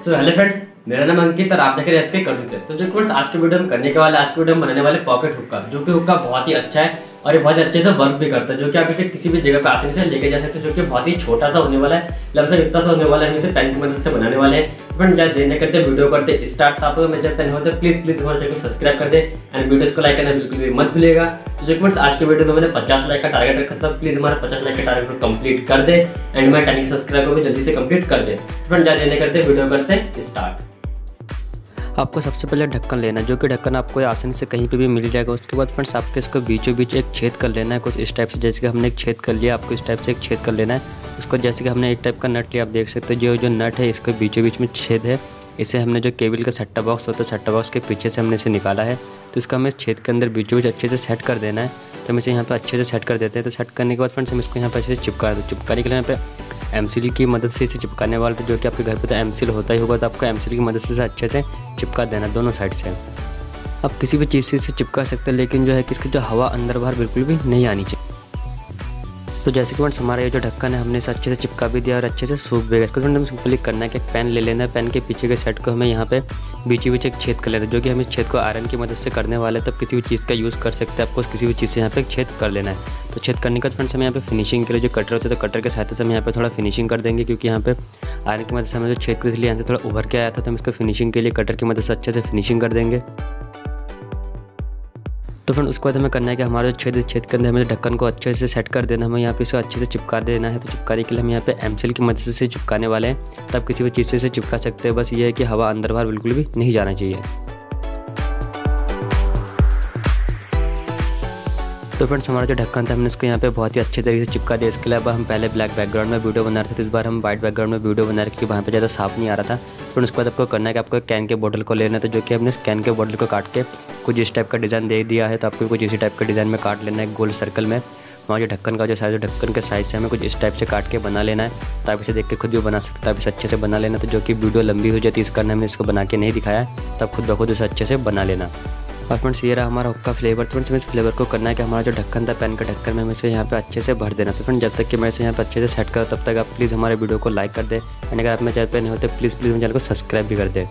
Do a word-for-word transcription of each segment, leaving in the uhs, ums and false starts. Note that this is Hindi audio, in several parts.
सो हेलो फ्रेंड्स, मेरा नाम अंकित और आप देख रहे हैं एसके कर देते हैं। तो जो फ्रेंड्स आज के वीडियो में करने के वाले आज के वीडियो में बनाने वाले पॉकेट हुक्का, जो कि हुक्का बहुत ही अच्छा है और ये बहुत अच्छे से वर्क भी करता है, जो कि आप इसे किसी भी जगह पर आसानी से लेके जा सकते हैं, जो कि बहुत ही छोटा सा होने वाला है, लमसम इतना सा होने वाला है। हम इसे पेन की मदद से बनाने वाले हैं। फ्रेंड ज़्यादा देर नहीं करते, वीडियो करते स्टार्ट। आप अगर मेरे पेन होते प्लीज़ प्लीज़ हमारे चैनल को सब्सक्राइब कर दे एंड वीडियोस को लाइक करना बिल्कुल भी मत भूलिएगा। तो जो फ्रेंड्स आज के वीडियो में मैंने पचास लाइक का टारगेट रखा था, प्लीज़ हमारा पचास लाइक का टारगेट को कंप्लीट कर दे एंड हमारे चैनल के सब्सक्राइब को भी जल्दी से कंप्लीट कर दे। फ्रेंड ज़्यादा देर नहीं करते, वीडियो करते स्टार्ट। आपको सबसे पहले ढक्कन लेना है, जो कि ढक्कन आपको आसानी से कहीं पे भी मिल जाएगा। उसके बाद फ्रेंड्स आपको इसको बीचों बीच एक छेद कर लेना है, कुछ इस टाइप से। जैसे कि हमने एक छेद कर लिया, आपको इस टाइप से एक छेद कर लेना है। उसको जैसे कि हमने एक टाइप का नट लिया, आप देख सकते हो जो जो नट है इसके बीचों बीच में छेद है। इसे हमने जो केबल का सेट टॉप बॉक्स होता है, सेट टॉप बॉक्स के पीछे से हमने इसे निकाला है। तो इसको हमें छेद के अंदर बीचों बीच अच्छे से सेट कर देना है। तो हम इसे यहाँ पर अच्छे से सेट कर देते हैं। तो सेट करने के बाद फ्रेंड्स हम इसको यहाँ पर अच्छे से चिपका देते हैं। चिपकाने के लिए यहाँ पे एमसील की मदद से इसे चिपकाने वाले थे, जो कि आपके घर पे तो एमसील होता ही होगा। तो आपको एमसील की मदद से अच्छे से चिपका देना दोनों साइड से। आप किसी भी चीज़ से इसे चिपका सकते हैं, लेकिन जो है कि इसकी जो हवा अंदर बाहर बिल्कुल भी नहीं आनी चाहिए। तो जैसे कि फ्रेंड्स हमारा ये जो ढक्कन है हमने इसे अच्छे से चिपका भी दिया और अच्छे से सूख भी गया। इसको फ्रेंड्स हमें सिंपली करना है कि पेन ले लेना है। पेन के पीछे के सेट को हमें यहाँ पे बीची बीच एक छेद कर लेना है, जो कि हम इस छेद को आयरन की मदद से करने वाले हैं। तब किसी भी चीज़ का यूज़ कर सकते हैं, आपको किसी भी चीज़ से यहाँ पे एक छेद कर लेना है। तो छेद करने के बाद फ्रेंड्स हम यहाँ पे फिनिशिंग के लिए जो कटर होता है, तो कटर के सहायता से हम यहाँ पे थोड़ा फिनिशिंग कर देंगे, क्योंकि यहाँ पे आयरन की मदद से हमें जो छेद कर इसलिए यहाँ से थोड़ा उभर के आया था। तो हम इसको फिनिशिंग के लिए कटर की मदद से अच्छे से फिनिशिंग कर देंगे। तो फ्रेंड उसके बाद हमें करना है कि हमारे छेद छेद के अंदर हमें ढक्कन को अच्छे से सेट कर देना। हमें यहाँ पे इसे अच्छे से चिपका देना है। तो चिपकाने के लिए हम यहाँ पे एमसील की मदद से चिपकाने वाले हैं। तब किसी भी चीज़ से इसे चिपका सकते हैं। बस ये है कि हवा अंदर बाहर बिल्कुल भी नहीं जाना चाहिए। तो फ्रेंड्स हमारा जो ढक्कन था हमने इसको यहाँ पे बहुत ही अच्छे तरीके से चिपका दिया। इसके अलावा हम पहले ब्लैक बैकग्राउंड में वीडियो बना रहे थे, तो इस बार हम वाइट बैकग्राउंड में वीडियो बना रहे, क्योंकि वहाँ पे ज़्यादा साफ नहीं आ रहा था। फिर उसके बाद आपको करना है कि आपको कैन के बॉटल को लेना था, जो कि हमने कैन के बॉटल को काट के कुछ इस टाइप का डिज़ाइन दे दिया है। तो आपको कुछ इसी टाइप का डिज़ाइन में काट लेना है गोल सर्कल में। हमारे जो ढक्कन का जो साइज ढक्कन के साइज से हमें कुछ इस टाइप से काट के बना लेना है। तो आप इसे देख के खुद भी बना सकते हैं, आप इसे अच्छे से बना लेना। तो जो कि वीडियो लंबी हो जाती है इस कारण हमने इसको बना के नहीं दिखाया, तब खुद ब खुद इसे अच्छे से बना लेना। और फ्रेंड्स ये रहा हमारा हुक्का फ्लेवर। तो फ्रेंड्स हमें इस फ्लेवर को करना है कि हमारा जो ढक्कन था पेन का ढक्कन में हमें इसे यहाँ पे अच्छे से भर देना। तो फ्रेंड्स जब तक कि मैं इसे यहाँ पे अच्छे से सेट करूँ, तब तक आप प्लीज़ हमारे वीडियो को लाइक कर दें एंड अगर आप मेरे चैनल पे नहीं होते प्लीज़ प्लीज़ मेरे चैनल को सब्सक्राइब भी कर दें।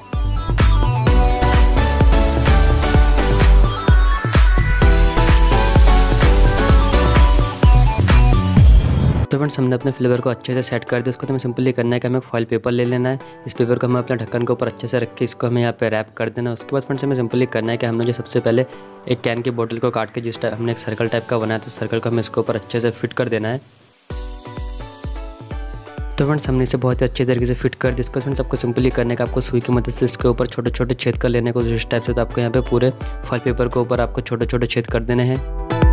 तो फ्रेंड्स हमने अपने फ्लेवर को अच्छे से सेट कर दिया। उसको तो हमें सिंपली करना है कि हमें फॉइल पेपर ले लेना है। इस पेपर को हमें अपने ढक्कन के ऊपर अच्छे से रख के इसको हमें यहाँ पे रैप कर देना है। उसके बाद फ्रेंड्स हमें सिंपली करना है कि हमने जो सबसे पहले एक कैन की बोतल को काट के जिस टाइप हमने एक सर्कल टाइप का बनाया था, सर्कल को हमें इसके ऊपर अच्छे से फिट कर देना है। तो फ्रेंड्स हमने इसे बहुत ही अच्छे तरीके से फिट कर दिया। इसको फ्रेंड्स आपको सिंपली करने का आपको सुई की मदद से इसके ऊपर छोटे छोटे छेद कर लेने को इस टाइप से। तो आपको यहाँ पे पूरे फॉइल पेपर के ऊपर आपको छोटे छोटे छेद कर देने हैं,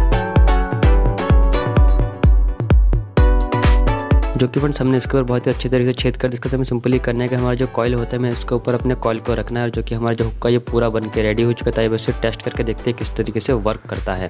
जो कि फ्रेंड्स हमने इसके ऊपर बहुत ही अच्छे तरीके से छेद कर दिया। इसको हमें सिंपली करना है कि हमारा जो कॉइल होता है हमें इसके ऊपर अपने कॉइल को रखना है, और जो कि हमारा जो हुक्का ये पूरा बन के रेडी हो चुका है। वैसे टेस्ट करके देखते हैं किस तरीके से वर्क करता है।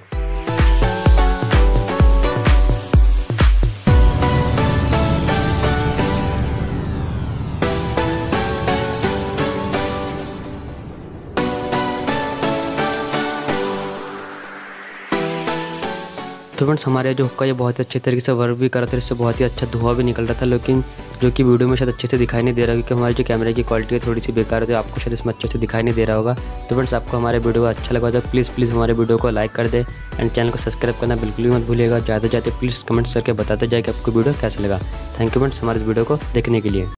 तो फ्रेंड्स हमारे जो हुक्का ये बहुत ही अच्छे तरीके से वर्क भी कर रहा था, इससे बहुत ही अच्छा धुआं भी निकल रहा था, लेकिन जो कि वीडियो में शायद अच्छे से दिखाई नहीं दे रहा, क्योंकि हमारी जो कैमरे की क्वालिटी है थोड़ी सी बेकार है, तो आपको शायद इसमें अच्छे से दिखाई नहीं दे रहा होगा। तो फ्रेंड्स आपको हमारे वीडियो को अच्छा लगा तो प्लीज़ प्लीज़ हमारे वीडियो को लाइक कर दे एंड चैनल को सब्सक्राइब करना बिल्कुल भी मत भूलिएगा। ज़्यादा ज़्यादा प्लीज़ कमेंट्स करके बताते जाए कि आपको वीडियो कैसा लगा। थैंक यू फ्रेंड्स हमारे इस वीडियो को देखने के लिए।